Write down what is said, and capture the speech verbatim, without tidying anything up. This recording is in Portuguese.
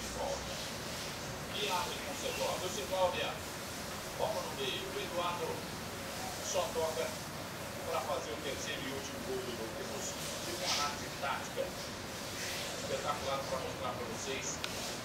de volta. E abre com o Segovia. O Segovia bola no meio. O Eduardo só toca para fazer o terceiro e último gol do jogo. Temos tipo uma análise tática espetacular para mostrar para vocês